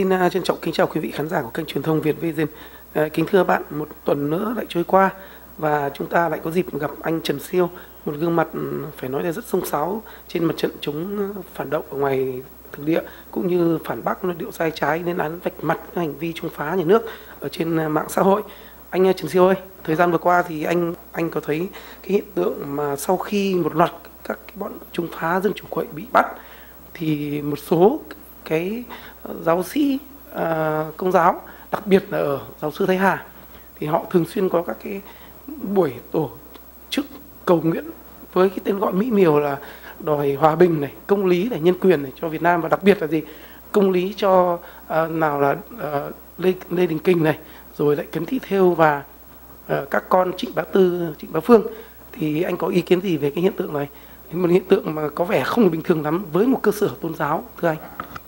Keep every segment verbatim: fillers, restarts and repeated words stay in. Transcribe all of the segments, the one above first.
Xin trân trọng kính chào quý vị khán giả của kênh truyền thông Việt Vision. Kính thưa bạn, một tuần nữa lại trôi qua và chúng ta lại có dịp gặp anh Trần Siêu, một gương mặt phải nói là rất xông xáo trên mặt trận chống phản động ở ngoài thực địa cũng như phản bác luận điệu sai trái, lên án vạch mặt các hành vi chống phá nhà nước ở trên mạng xã hội. Anh Trần Siêu ơi, thời gian vừa qua thì anh anh có thấy cái hiện tượng mà sau khi một loạt các cái bọn chống phá dân chủ quậy bị bắt thì một số cái giáo sĩ uh, công giáo, đặc biệt là ở giáo sư Thái Hà, thì họ thường xuyên có các cái buổi tổ chức cầu nguyện với cái tên gọi mỹ miều là đòi hòa bình này, công lý này, nhân quyền này cho Việt Nam, và đặc biệt là gì, công lý cho uh, nào là uh, Lê, Lê Đình Kình này, rồi lại Cấn Thị Thêu và uh, các con Trịnh Bá Tư, Trịnh Bá Phương. Thì anh có ý kiến gì về cái hiện tượng này? Một hiện tượng mà có vẻ không bình thường lắm với một cơ sở tôn giáo, thưa anh.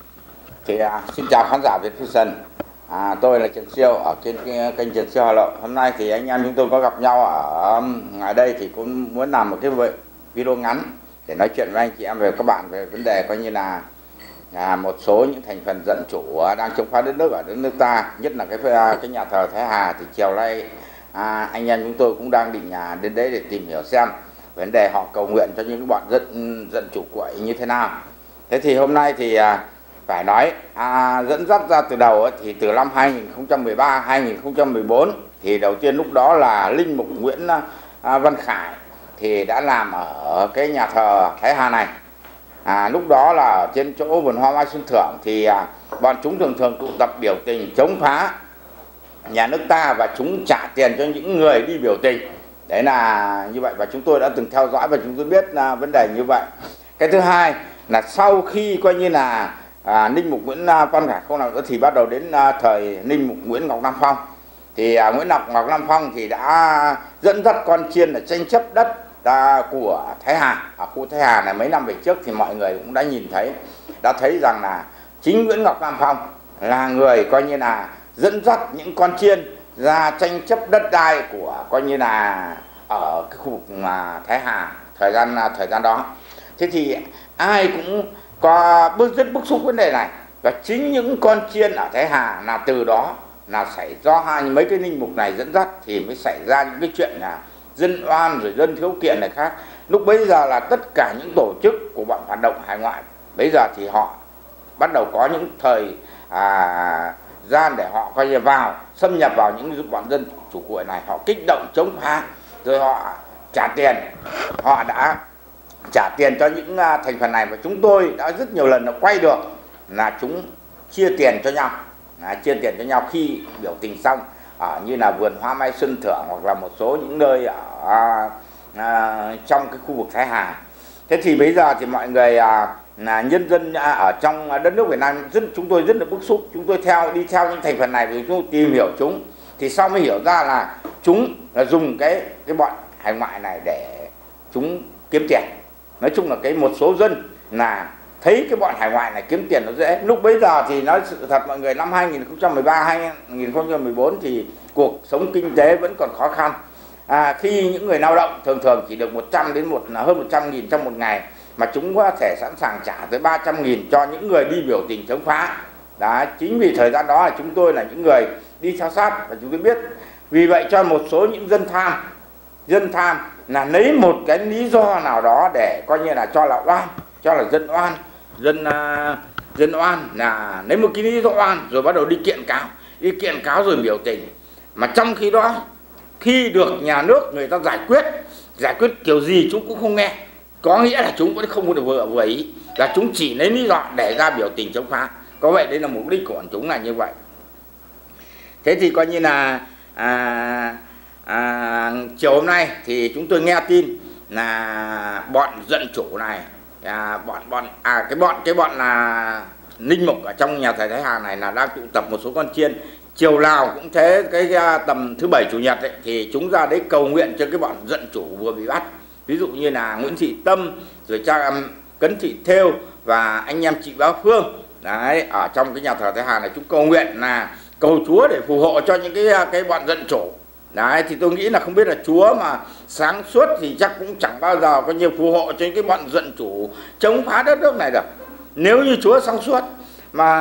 Thì à, xin chào khán giả Việt Vision. À, tôi là Trần Siêu ở trên kênh Trần Siêu Hà Nội. Hôm nay thì anh em chúng tôi có gặp nhau ở ở đây thì cũng muốn làm một cái video ngắn để nói chuyện với anh chị em về các bạn về vấn đề coi như là à, một số những thành phần dân chủ đang chống phá đất nước ở đất nước ta, nhất là cái cái nhà thờ Thái Hà. Thì chiều nay à, anh em chúng tôi cũng đang định à, đến đấy để tìm hiểu xem vấn đề họ cầu nguyện cho những bọn dân dân chủ quậy như thế nào. Thế thì hôm nay thì à, phải nói à, dẫn dắt ra từ đầu ấy, thì từ năm hai nghìn không trăm mười ba hai nghìn không trăm mười bốn thì đầu tiên lúc đó là linh mục Nguyễn à, Văn Khải thì đã làm ở cái nhà thờ Thái Hà này. À, lúc đó là ở trên chỗ vườn hoa Mai Xuân Thưởng thì à, bọn chúng thường thường tụ tập biểu tình chống phá nhà nước ta và chúng trả tiền cho những người đi biểu tình. Đấy là như vậy, và chúng tôi đã từng theo dõi và chúng tôi biết là vấn đề như vậy. Cái thứ hai là sau khi coi như là à, linh mục Nguyễn Văn Khải không làm nữa thì bắt đầu đến à, thời linh mục Nguyễn Ngọc Nam Phong. Thì à, Nguyễn Ngọc Ngọc Nam Phong thì đã dẫn dắt con chiên là tranh chấp đất à, của Thái Hà ở khu Thái Hà này. Mấy năm về trước thì mọi người cũng đã nhìn thấy, đã thấy rằng là chính Nguyễn Ngọc Nam Phong là người coi như là dẫn dắt những con chiên ra tranh chấp đất đai của coi như là ở cái khu vực mà Thái Hà thời gian thời gian đó. Thế thì ai cũng có bức rất bức xúc vấn đề này, và chính những con chiên ở Thái Hà là từ đó là xảy do hai mấy cái linh mục này dẫn dắt thì mới xảy ra những cái chuyện là dân oan rồi dân thiếu kiện này khác. Lúc bấy giờ là tất cả những tổ chức của bọn hoạt động hải ngoại bây giờ thì họ bắt đầu có những thời à, gian để họ coi như vào xâm nhập vào những bọn dân chủ quậy này, họ kích động chống phá, rồi họ trả tiền, họ đã trả tiền cho những thành phần này, và chúng tôi đã rất nhiều lần đã quay được là chúng chia tiền cho nhau, à, chia tiền cho nhau khi biểu tình xong ở như là vườn hoa Mai Xuân Thưởng hoặc là một số những nơi ở à, à, trong cái khu vực Thái Hà. Thế thì bây giờ thì mọi người à, là nhân dân ở trong đất nước Việt Nam rất chúng tôi rất là bức xúc. Chúng tôi theo đi theo những thành phần này thì chúng tôi tìm hiểu chúng, thì sau mới hiểu ra là chúng là dùng cái cái bọn hải ngoại này để chúng kiếm tiền. Nói chung là cái một số dân là thấy cái bọn hải ngoại này kiếm tiền nó dễ. Lúc bấy giờ thì nói sự thật mọi người, năm hai nghìn không trăm mười ba hai nghìn không trăm mười bốn thì cuộc sống kinh tế vẫn còn khó khăn. À, khi những người lao động thường thường chỉ được một trăm đến một hơn một trăm nghìn trong một ngày, mà chúng có thể sẵn sàng trả tới ba trăm nghìn cho những người đi biểu tình chống phá. Đó, chính vì thời gian đó là chúng tôi là những người đi theo sát và chúng tôi biết. Vì vậy cho một số những dân tham, dân tham là lấy một cái lý do nào đó để coi như là cho là oan, cho là dân oan, dân uh, dân oan là lấy một cái lý do oan rồi bắt đầu đi kiện cáo, đi kiện cáo rồi biểu tình. Mà trong khi đó khi được nhà nước người ta giải quyết, giải quyết kiểu gì chúng cũng không nghe. Có nghĩa là chúng vẫn không được vừa vừa ý, là chúng chỉ lấy lý do để ra biểu tình chống phá. Có vậy đây là mục đích của bọn chúng là như vậy. Thế thì coi như là à, à, chiều hôm nay thì chúng tôi nghe tin là bọn dân chủ này, à, bọn bọn à cái bọn cái bọn là linh mục ở trong nhà thờ Thái Hà này là đang tụ tập một số con chiên. Chiều nào cũng thế, cái tầm thứ bảy chủ nhật ấy, thì chúng ra đấy cầu nguyện cho cái bọn dân chủ vừa bị bắt. Ví dụ như là Nguyễn Thị Tâm, rồi cha Cấn Thị Thêu và anh em chị Bá Phương. Đấy, ở trong cái nhà thờ Thái Hà này chúng cầu nguyện là cầu Chúa để phù hộ cho những cái cái bọn dân chủ. Đấy, thì tôi nghĩ là không biết là Chúa mà sáng suốt thì chắc cũng chẳng bao giờ có nhiều phù hộ cho những cái bọn dân chủ chống phá đất nước này được. Nếu như Chúa sáng suốt mà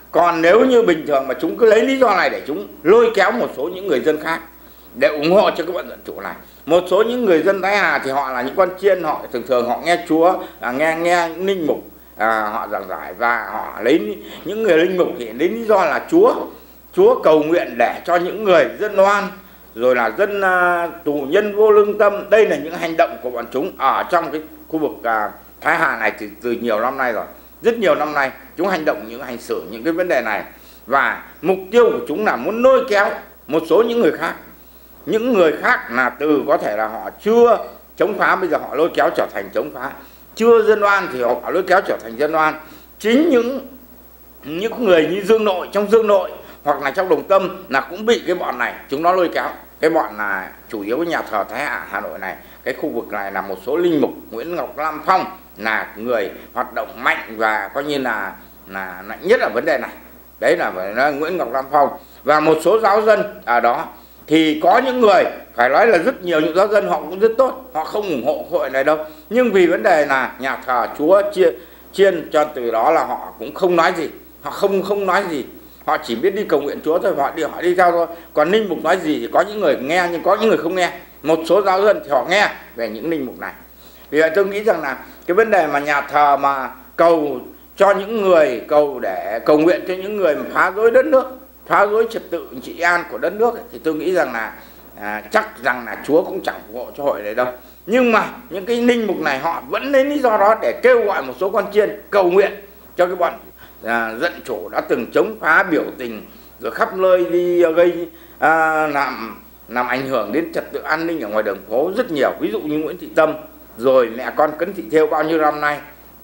Còn nếu như bình thường mà chúng cứ lấy lý do này để chúng lôi kéo một số những người dân khác để ủng hộ cho cái bọn dân chủ này. Một số những người dân Thái Hà thì họ là những con chiên, họ thường thường họ nghe Chúa, à, nghe nghe những linh mục à, họ giảng giải, và họ lấy những người linh mục thì lấy lý do là Chúa Chúa cầu nguyện để cho những người dân oan, rồi là dân uh, tù nhân vô lương tâm. Đây là những hành động của bọn chúng ở trong cái khu vực uh, Thái Hà này từ, từ nhiều năm nay rồi, rất nhiều năm nay chúng hành động những hành xử những cái vấn đề này, và mục tiêu của chúng là muốn lôi kéo một số những người khác, những người khác là từ có thể là họ chưa chống phá, bây giờ họ lôi kéo trở thành chống phá, chưa dân oan thì họ lôi kéo trở thành dân oan. Chính những những người như Dương Nội, trong Dương Nội hoặc là trong Đồng Tâm là cũng bị cái bọn này chúng nó lôi kéo. Cái bọn là chủ yếu cái nhà thờ Thái Hà Hà Nội này, cái khu vực này là một số linh mục. Nguyễn Ngọc Lam Phong là người hoạt động mạnh và coi như là là mạnh nhất ở vấn đề này. Đấy là phải nói Nguyễn Ngọc Lam Phong. Và một số giáo dân ở đó thì có những người phải nói là rất nhiều những giáo dân họ cũng rất tốt, họ không ủng hộ hội này đâu, nhưng vì vấn đề là nhà thờ Chúa chia chiên cho từ đó là họ cũng không nói gì, họ không không nói gì, họ chỉ biết đi cầu nguyện Chúa thôi, họ đi họ đi theo thôi. Còn linh mục nói gì thì có những người nghe nhưng có những người không nghe. Một số giáo dân thì họ nghe về những linh mục này. Vì vậy tôi nghĩ rằng là cái vấn đề mà nhà thờ mà cầu cho những người, cầu để cầu nguyện cho những người mà phá rối đất nước, phá rối trật tự trị an của đất nước ấy, thì tôi nghĩ rằng là à, chắc rằng là Chúa cũng chẳng ủng hộ cho hội này đâu. Nhưng mà những cái linh mục này họ vẫn lấy lý do đó để kêu gọi một số con chiên cầu nguyện cho cái bọn à, dân chủ đã từng chống phá, biểu tình rồi khắp nơi đi gây à, làm làm ảnh hưởng đến trật tự an ninh ở ngoài đường phố rất nhiều. Ví dụ như Nguyễn Thị Tâm, rồi mẹ con Cấn Thị Thêu bao nhiêu năm nay.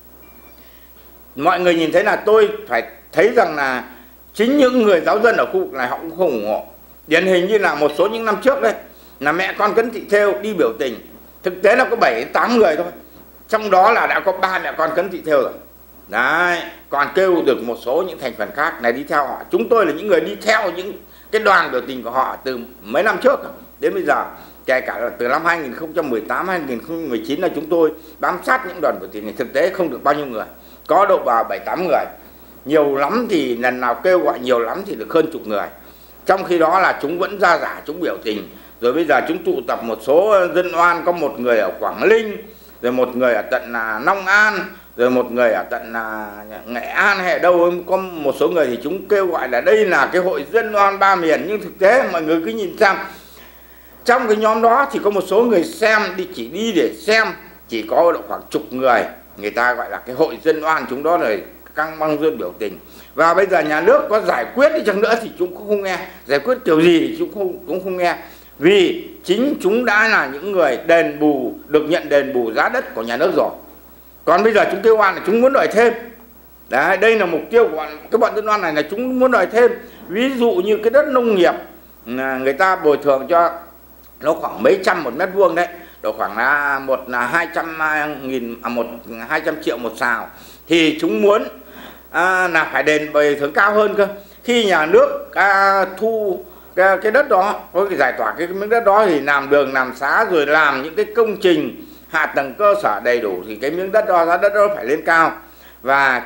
Mọi người nhìn thấy là tôi phải thấy rằng là chính những người giáo dân ở khu vực này họ cũng không ủng hộ. Điển hình như là một số những năm trước đây là mẹ con Cấn Thị Thêu đi biểu tình, thực tế là có bảy đến tám người thôi, trong đó là đã có ba mẹ con Cấn Thị Thêu rồi. Đấy, còn kêu được một số những thành phần khác này đi theo họ. Chúng tôi là những người đi theo những cái đoàn biểu tình của họ từ mấy năm trước đến bây giờ, kể cả là từ năm hai nghìn không trăm mười tám hai nghìn không trăm mười chín là chúng tôi bám sát những đoàn biểu tình này. Thực tế không được bao nhiêu người, có độ vào bảy tám người, nhiều lắm thì lần nào kêu gọi nhiều lắm thì được hơn chục người. Trong khi đó là chúng vẫn ra giả, chúng biểu tình. Rồi bây giờ chúng tụ tập một số dân oan, có một người ở Quảng Ninh, rồi một người ở tận là Long An, rồi một người ở tận là Nghệ An hay ở đâu, có một số người thì chúng kêu gọi là đây là cái hội dân oan ba miền. Nhưng thực tế mọi người cứ nhìn xem, trong cái nhóm đó thì có một số người xem đi, chỉ đi để xem, chỉ có độ khoảng chục người, người ta gọi là cái hội dân oan, chúng đó rồi căng băng rôn biểu tình. Và bây giờ nhà nước có giải quyết đi chăng nữa thì chúng cũng không nghe, giải quyết kiểu gì thì chúng không, cũng không nghe. Vì chính chúng đã là những người đền bù, được nhận đền bù giá đất của nhà nước rồi. Còn bây giờ chúng kêu oan là chúng muốn đòi thêm. Đấy, đây là mục tiêu của bọn, cái bọn dân oan này là chúng muốn đòi thêm. Ví dụ như cái đất nông nghiệp, người ta bồi thường cho nó khoảng mấy trăm một mét vuông đấy, độ khoảng là một là hai trăm nghìn à, một hai trăm triệu một sào, thì chúng muốn à, là phải đền bồi thường cao hơn cơ. Khi nhà nước à, thu cái, cái đất đó, có cái giải tỏa cái miếng đất đó thì làm đường làm xá rồi làm những cái công trình hạ tầng cơ sở đầy đủ, thì cái miếng đất đó, giá đất đó phải lên cao và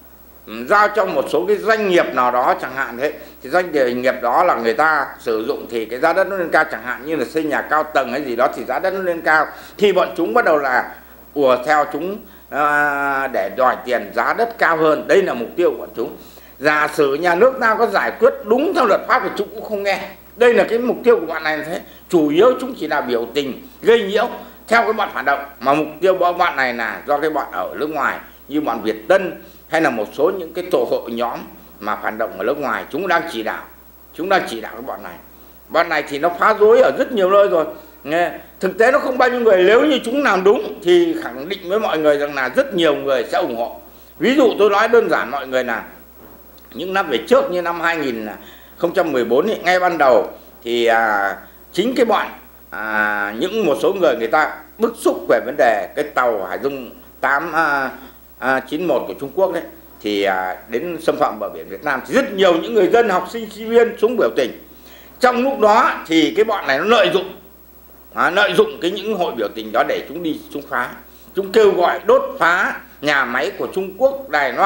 giao cho một số cái doanh nghiệp nào đó chẳng hạn thế. Thì doanh nghiệp đó là người ta sử dụng thì cái giá đất nó lên cao, chẳng hạn như là xây nhà cao tầng hay gì đó thì giá đất nó lên cao, thì bọn chúng bắt đầu là ùa theo chúng à, để đòi tiền giá đất cao hơn. Đây là mục tiêu của bọn chúng. Giả sử nhà nước ta có giải quyết đúng theo luật pháp thì chúng cũng không nghe. Đây là cái mục tiêu của bọn này là thế. Chủ yếu chúng chỉ là biểu tình gây nhiễu theo cái bọn phản động, mà mục tiêu của bọn này là do cái bọn ở nước ngoài như bọn Việt Tân hay là một số những cái tổ hội nhóm mà phản động ở nước ngoài, chúng đang chỉ đạo, chúng đang chỉ đạo cái bọn này. Bọn này thì nó phá rối ở rất nhiều nơi rồi. Nghe, thực tế nó không bao nhiêu người, nếu như chúng làm đúng thì khẳng định với mọi người rằng là rất nhiều người sẽ ủng hộ. Ví dụ tôi nói đơn giản mọi người là những năm về trước như năm hai nghìn không trăm mười bốn ấy, ngay ban đầu thì à, chính cái bọn à, những một số người người ta bức xúc về vấn đề cái tàu Hải Dương tám chín một của Trung Quốc đấy, thì à, đến xâm phạm bờ biển Việt Nam thì rất nhiều những người dân, học sinh, sinh viên xuống biểu tình. Trong lúc đó thì cái bọn này nó lợi dụng à, lợi dụng cái những hội biểu tình đó để chúng đi chúng phá, chúng kêu gọi đốt phá nhà máy của Trung Quốc, Đài Loan,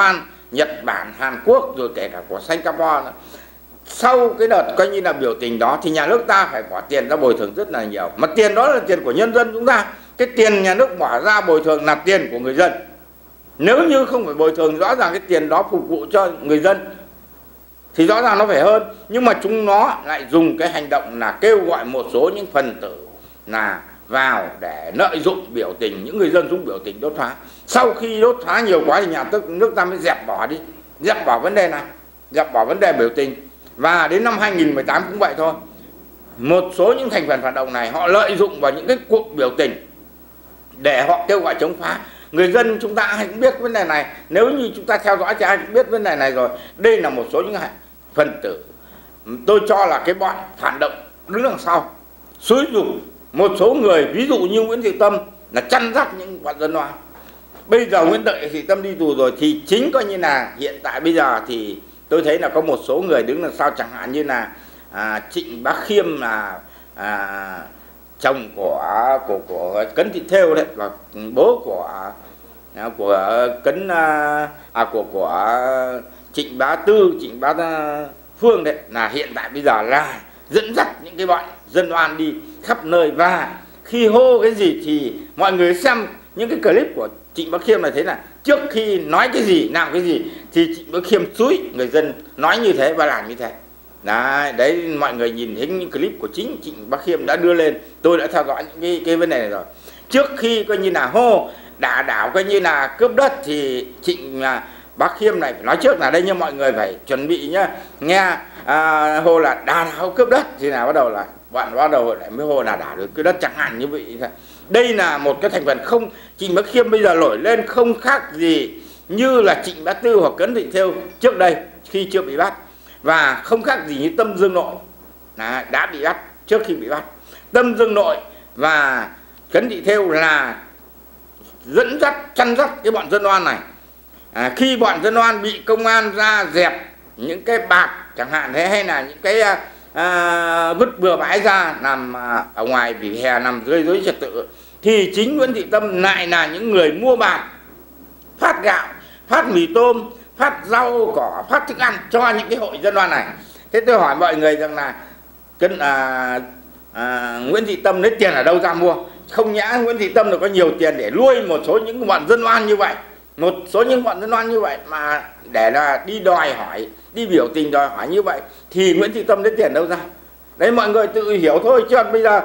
Nhật Bản, Hàn Quốc rồi kể cả của Singapore nữa. Sau cái đợt coi như là biểu tình đó thì nhà nước ta phải bỏ tiền ra bồi thường rất là nhiều, mà tiền đó là tiền của nhân dân chúng ta. Cái tiền nhà nước bỏ ra bồi thường là tiền của người dân. Nếu như không phải bồi thường, rõ ràng cái tiền đó phục vụ cho người dân thì rõ ràng nó phải hơn. Nhưng mà chúng nó lại dùng cái hành động là kêu gọi một số những phần tử là vào để lợi dụng biểu tình, những người dân xuống biểu tình đốt phá. Sau khi đốt phá nhiều quá thì nhà nước ta mới dẹp bỏ đi, dẹp bỏ vấn đề này, dẹp bỏ vấn đề biểu tình. Và đến năm hai nghìn không trăm mười tám cũng vậy thôi. Một số những thành phần phản động này họ lợi dụng vào những cái cuộc biểu tình để họ kêu gọi chống phá. Người dân chúng ta ai cũng biết vấn đề này, nếu như chúng ta theo dõi thì ai cũng biết vấn đề này rồi. Đây là một số những phần tử, tôi cho là cái bọn phản động đứng đằng sau, xúi giục một số người, ví dụ như Nguyễn Thị Tâm là chăn dắt những bọn dân oan. Bây giờ Nguyễn Thị Tâm đi tù rồi thì chính coi như là hiện tại bây giờ thì tôi thấy là có một số người đứng đằng sau, chẳng hạn như là à, Trịnh Bá Khiêm là à, chồng của của của Cấn Thị Thêu đấy, và bố của của Cấn à của của Trịnh Bá Tư, Trịnh Bá Phương đấy, là hiện tại bây giờ là dẫn dắt những cái bọn dân oan đi khắp nơi. Và khi hô cái gì thì mọi người xem những cái clip của Trịnh Bá Khiêm này, thấy là trước khi nói cái gì, làm cái gì thì Trịnh Bá Khiêm xúi người dân nói như thế và làm như thế. Đấy, đấy mọi người nhìn thấy những clip của chính Trịnh Bá Khiêm đã đưa lên, tôi đã theo dõi những cái, cái vấn đề này rồi. Trước khi coi như là hô đả đảo coi như là cướp đất thì Trịnh Bá Khiêm này phải nói trước là đây, như mọi người phải chuẩn bị nhá, nghe à, hô là đả đảo cướp đất thì là bắt đầu là bạn bắt đầu lại mới hô là đả được cướp đất, chẳng hạn như vậy. Đây là một cái thành phần không, Trịnh Bá Khiêm bây giờ nổi lên không khác gì như là Trịnh Bá Tư hoặc Cấn Thị Thêu trước đây khi chưa bị bắt, và không khác gì như Tâm Dương Nội đã, đã bị bắt trước khi bị bắt. Tâm Dương Nội và Cấn Thị Thêu là dẫn dắt, chăn dắt cái bọn dân oan này. À, khi bọn dân oan bị công an ra dẹp những cái bạc chẳng hạn thế, hay là những cái à, vứt bừa bãi ra nằm à, ở ngoài vỉa hè, nằm gây rối trật tự, thì chính Nguyễn Thị Tâm lại là những người mua bạc, phát gạo, phát mì tôm, phát rau cỏ, phát thức ăn cho những cái hội dân oan này. Thế tôi hỏi mọi người rằng là cân à, à, Nguyễn Thị Tâm lấy tiền ở đâu ra mua? Không nhã Nguyễn Thị Tâm là có nhiều tiền để nuôi một số những bọn dân oan như vậy, một số những bọn dân oan như vậy mà để là đi đòi hỏi, đi biểu tình đòi hỏi như vậy thì Nguyễn Thị Tâm lấy tiền đâu ra? Đấy, mọi người tự hiểu thôi, chứ bây giờ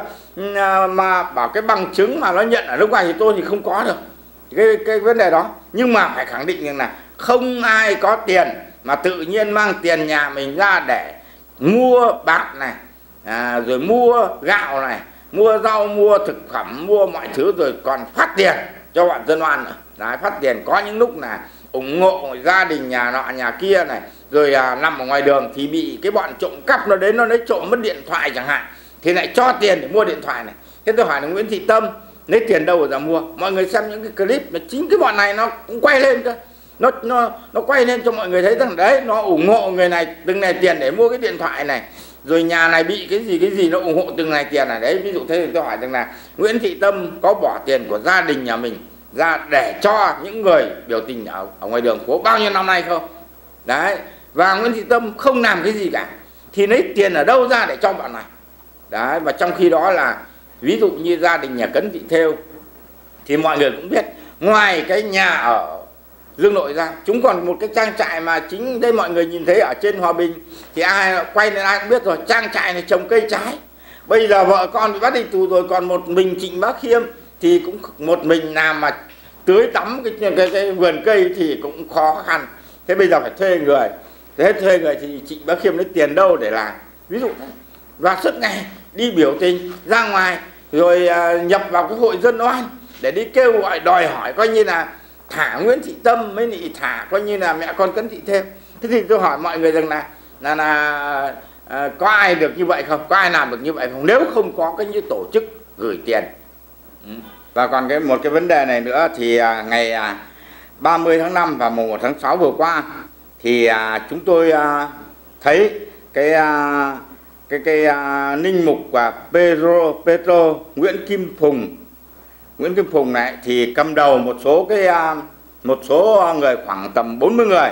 mà bảo cái bằng chứng mà nó nhận ở nước ngoài thì tôi thì không có được cái, cái vấn đề đó. Nhưng mà phải khẳng định rằng là không ai có tiền mà tự nhiên mang tiền nhà mình ra để mua bạc này, à, rồi mua gạo này, mua rau, mua thực phẩm, mua mọi thứ, rồi còn phát tiền cho bọn dân oan nữa. Đấy, phát tiền có những lúc là ủng hộ gia đình nhà nọ nhà kia này, rồi à, nằm ở ngoài đường thì bị cái bọn trộm cắp nó đến, nó lấy trộm mất điện thoại chẳng hạn, thì lại cho tiền để mua điện thoại này. Thế tôi hỏi là Nguyễn Thị Tâm lấy tiền đâu ra mua? Mọi người xem những cái clip mà chính cái bọn này nó cũng quay lên cơ, nó nó nó quay lên cho mọi người thấy rằng đấy, nó ủng hộ người này từng này tiền để mua cái điện thoại này, rồi nhà này bị cái gì cái gì nó ủng hộ từng này tiền này. Đấy, ví dụ thế thì tôi hỏi rằng là Nguyễn Thị Tâm có bỏ tiền của gia đình nhà mình ra để cho những người biểu tình ở, ở ngoài đường phố bao nhiêu năm nay không? Đấy, và Nguyễn Thị Tâm không làm cái gì cả thì lấy tiền ở đâu ra để cho bọn này? Đấy, và trong khi đó là ví dụ như gia đình nhà Cấn Thị Thêu thì mọi người cũng biết, ngoài cái nhà ở Dương Nội ra, chúng còn một cái trang trại mà chính đây mọi người nhìn thấy ở trên Hòa Bình thì ai quay lên ai cũng biết rồi, trang trại này trồng cây trái. Bây giờ vợ con bị bắt đi tù rồi, còn một mình Trịnh Bá Khiêm thì cũng một mình làm mà tưới tắm cái, cái, cái vườn cây thì cũng khó khăn. Thế bây giờ phải thuê người, thế thuê người thì Trịnh Bá Khiêm lấy tiền đâu để làm? Ví dụ thế. Và suốt ngày đi biểu tình ra ngoài, rồi à, nhập vào cái hội dân oan để đi kêu gọi đòi hỏi coi như là thả Nguyễn Thị Tâm mới lại thả coi như là mẹ con Cấn Thị Thêu. Thế thì tôi hỏi mọi người rằng là là, là à, có ai được như vậy không? Có ai làm được như vậy không? Nếu không có cái như tổ chức gửi tiền. Ừ. Và còn cái một cái vấn đề này nữa thì à, ngày à, ba mươi tháng năm và mùng một tháng sáu vừa qua thì à, chúng tôi à, thấy cái à, cái cái à, Ninh Mục và Pedro Petro Nguyễn Kim Phùng Nguyễn Kim Phùng này thì cầm đầu một số cái à, một số người khoảng tầm bốn mươi người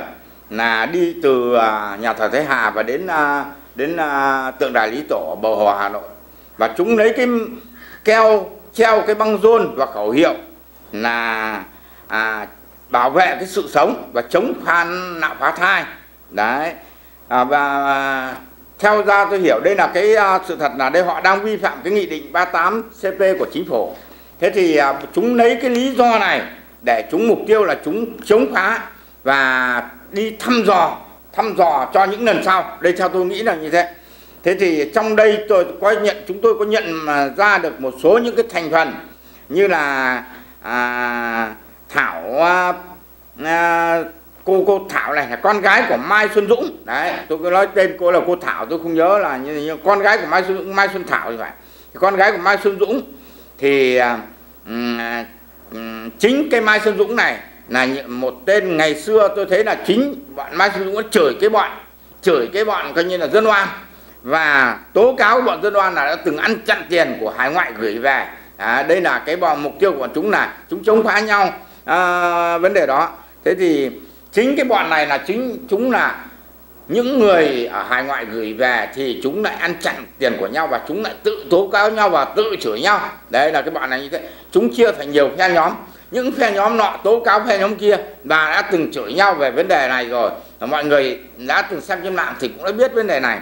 là đi từ nhà thờ Thái Hà và đến đến tượng đài Lý Tổ Bầu Hồ, Hà Nội, và chúng lấy cái keo treo cái băng rôn và khẩu hiệu là à, bảo vệ cái sự sống và chống phan nạo phá thai đấy. À, và theo ra tôi hiểu đây là cái uh, sự thật là đây họ đang vi phạm cái nghị định ba mươi tám C P của chính phủ. Thế thì uh, chúng lấy cái lý do này để chúng mục tiêu là chúng chống phá và đi thăm dò thăm dò cho những lần sau. Đây theo tôi nghĩ là như thế. Thế thì trong đây tôi có nhận chúng tôi có nhận mà ra được một số những cái thành phần như là à, Thảo à, à, cô cô Thảo này là con gái của Mai Xuân Dũng đấy, tôi cứ nói tên cô là cô Thảo, tôi không nhớ là như, như con gái của Mai Xuân Mai Xuân Thảo như vậy. Thì con gái của Mai Xuân Dũng thì um, um, chính cái Mai Xuân Dũng này là một tên ngày xưa tôi thấy là chính bọn Mai Xuân Dũng nó chửi cái bọn chửi cái bọn coi như là dân oan và tố cáo bọn dân oan là đã từng ăn chặn tiền của hải ngoại gửi về. À, đây là cái bọn mục tiêu của bọn chúng là chúng chống phá nhau à, vấn đề đó. Thế thì chính cái bọn này là chính chúng là những người ở hải ngoại gửi về thì chúng lại ăn chặn tiền của nhau và chúng lại tự tố cáo nhau và tự chửi nhau. Đấy là cái bọn này như thế. Chúng chia thành nhiều phe nhóm, những phe nhóm nọ tố cáo phe nhóm kia và đã từng chửi nhau về vấn đề này rồi. Và mọi người đã từng xem trên mạng thì cũng đã biết vấn đề này.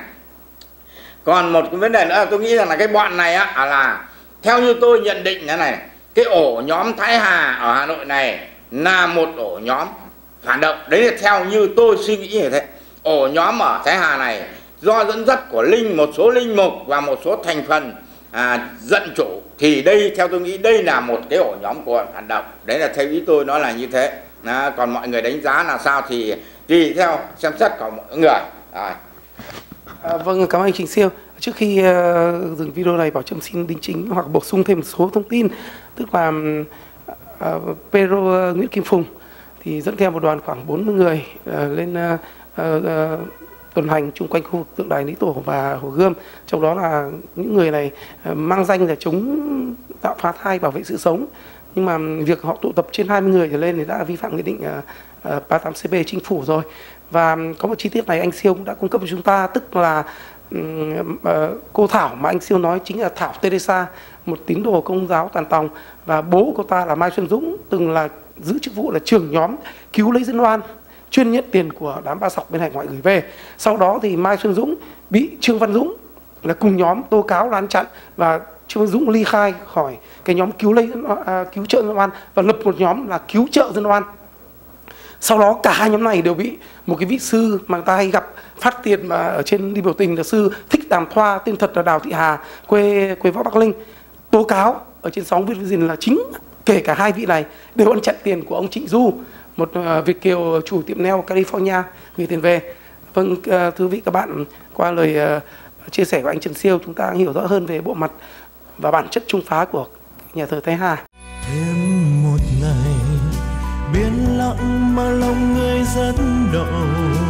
Còn một cái vấn đề nữa là tôi nghĩ rằng là cái bọn này á là theo như tôi nhận định thế này, cái ổ nhóm Thái Hà ở Hà Nội này là một ổ nhóm phản động. Đấy là theo như tôi suy nghĩ như thế. Ổ nhóm ở Thái Hà này do dẫn dắt của linh một số linh mục và một số thành phần à, dân chủ, thì đây theo tôi nghĩ đây là một cái ổ nhóm của phản động. Đấy là theo ý tôi nó là như thế. À, còn mọi người đánh giá là sao thì tùy theo xem xét của mọi người. À. À, vâng, cảm ơn anh Trình Siêu. Trước khi uh, dừng video này, Bảo Trâm xin đính chính hoặc bổ sung thêm một số thông tin. Tức là uh, Pedro uh, Nguyễn Kim Phùng thì dẫn theo một đoàn khoảng bốn mươi người uh, lên uh, uh, uh, tuần hành chung quanh khu vực tượng đài Lý Tổ và Hồ Gươm. Trong đó là những người này uh, mang danh là chống tạo phá thai, bảo vệ sự sống. Nhưng mà việc họ tụ tập trên hai mươi người trở lên thì đã vi phạm nghị định uh, uh, ba mươi tám C P chính phủ rồi. Và có một chi tiết này anh Siêu cũng đã cung cấp cho chúng ta, tức là um, uh, cô Thảo mà anh Siêu nói chính là Thảo Teresa, một tín đồ Công giáo toàn tòng, và bố cô ta là Mai Xuân Dũng, từng là giữ chức vụ là trưởng nhóm cứu lấy dân oan, chuyên nhận tiền của đám ba sọc bên hải ngoại gửi về. Sau đó thì Mai Xuân Dũng bị Trương Văn Dũng là cùng nhóm tố cáo là ăn chặn, và Trương Văn Dũng ly khai khỏi cái nhóm cứu lấy uh, cứu trợ dân oan và lập một nhóm là cứu trợ dân oan. Sau đó cả hai nhóm này đều bị một cái vị sư mà người ta hay gặp phát tiền mà ở trên đi biểu tình là sư Thích Đàm Thoa, tên thật là Đào Thị Hà, quê quê Võ Bắc Linh, tố cáo ở trên sóng Việt Vision là chính kể cả hai vị này đều ăn chặn tiền của ông Trịnh Du, một uh, Việt kiều chủ tiệm nail California gửi tiền về. Vâng, uh, thưa vị các bạn, qua lời uh, chia sẻ của anh Trần Siêu, chúng ta hiểu rõ hơn về bộ mặt và bản chất chống phá của nhà thờ Thái Hà. Thêm một ngày biến lặng mà lòng người rất đau.